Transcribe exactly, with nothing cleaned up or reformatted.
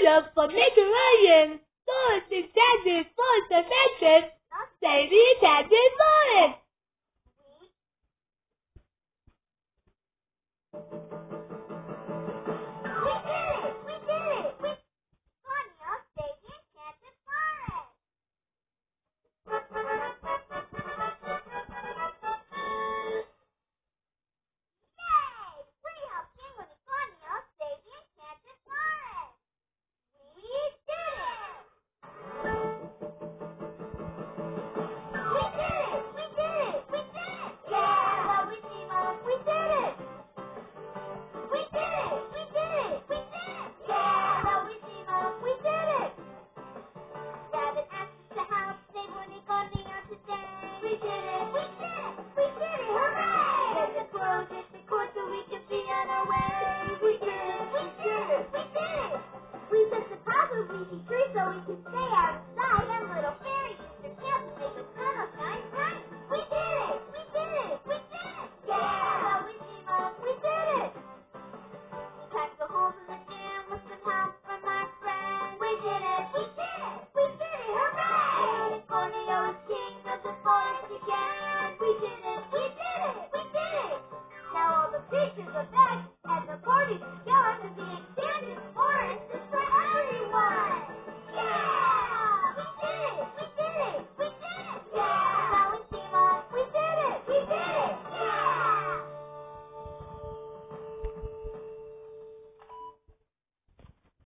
的 Formation Force Extended Force Effective Safety Extended Force. We did it! We did it! We Ponyo stayed in Enchanted Forest. Yay! We helped Penguin and Ponyo stay in Enchanted Forest. We did it! We did it! We did it! We did it! Yeah! Well, we team up. We did it! We did it! We did it! We did it! Yeah! Well, we team up. We did it! Rabbit asked us to help save Unicornia today. We did it! We did it! We did it! Hooray! There's a close in the court so we can be on our way. We did it! We did it! We did it! We took the top of Leafy Tree so we can stay outside and little fairy used to camp to make the tunnel shine bright. We did it! We did it! We did it! Yeah! Well, we team up. We did it! Cracked the holes in the dam with some help from our friends. We did it! We did it! We did it! Hooray! Unicornio is king of the forest again. We did it! We did it! We did it! Now all the creatures are back